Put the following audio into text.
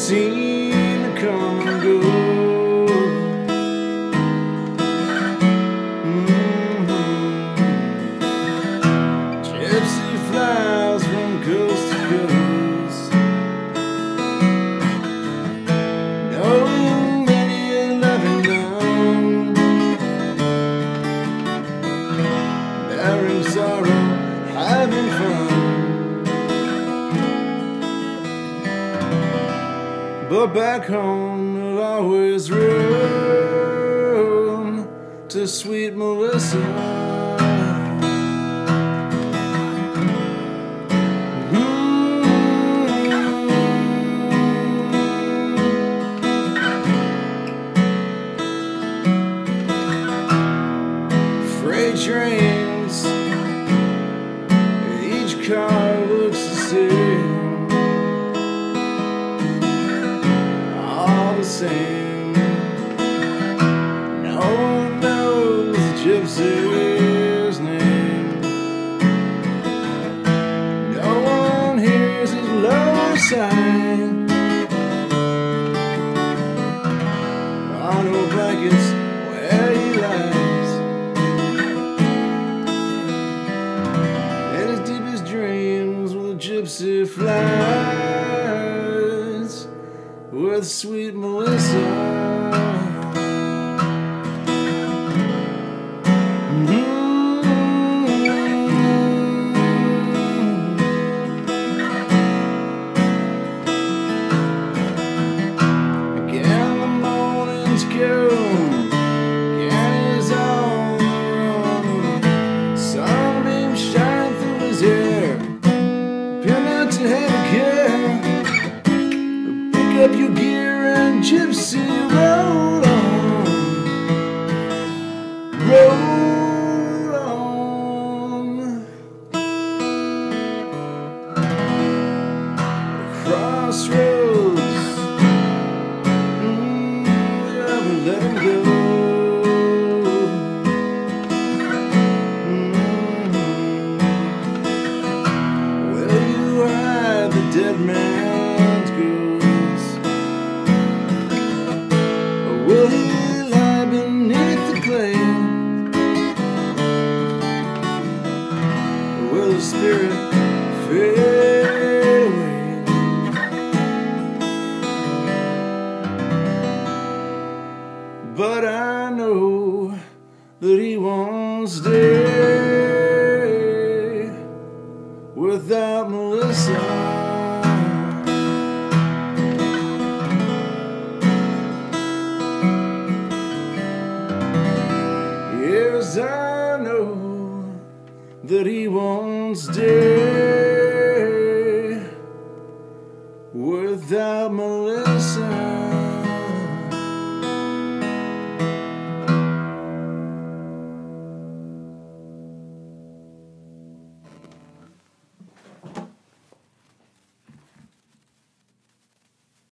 seem to come and go. Gypsy flies from coast to coast. No many are loving down, bearing sorrow, having fun. But back home there'll always room to sweet Melissa. Freight trains, each car looks the same. Same. No one knows the gypsy's name. No one hears his low sigh. On no blankets where he lies. In his deepest dreams will the gypsy flies with sweet Melissa. Again the mornings come, again he's on the run. Sunbeams shine through his hair, pin out to have a care. Pick up your gear and gypsy roll on, roll on. Crossroads, we never let him go. Where you hide the dead man's ghost? Will he lie beneath the clay? Or will the spirit fade away? But I know that he won't stay without Melissa. Yes, I know that he won't stay without Melissa.